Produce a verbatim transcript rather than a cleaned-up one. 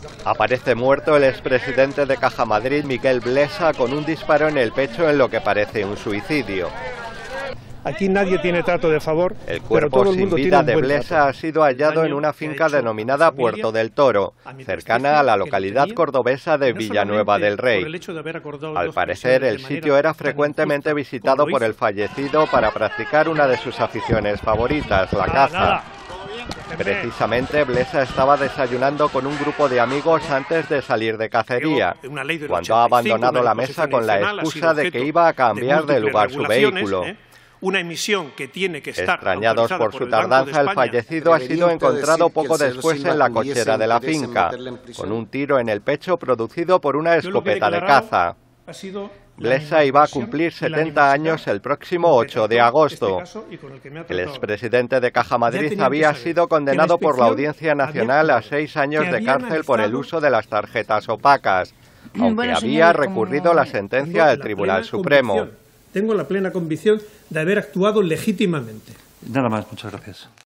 Aparece muerto el expresidente de Caja Madrid, Miquel Blesa, con un disparo en el pecho en lo que parece un suicidio. Aquí nadie tiene trato de favor. El cuerpo sin vida de Blesa ha sido hallado en una finca denominada Puerto del Toro, cercana a la localidad cordobesa de Villanueva del Rey. Al parecer, el sitio era frecuentemente visitado por el fallecido para practicar una de sus aficiones favoritas, la caza. Precisamente, Blesa estaba desayunando con un grupo de amigos antes de salir de cacería, cuando ha abandonado la mesa con la excusa de que iba a cambiar de lugar su vehículo. Una emisión que tiene que estar Extrañados por su tardanza, el fallecido ha sido encontrado poco después en la cochera de la finca, con un tiro en el pecho producido por una escopeta de caza. Blesa iba a cumplir setenta años el próximo ocho de agosto. El expresidente de Caja Madrid había sido condenado por la Audiencia Nacional a seis años de cárcel por el uso de las tarjetas opacas, aunque había recurrido la sentencia del Tribunal Supremo. Tengo la plena convicción de haber actuado legítimamente. Nada más, muchas gracias.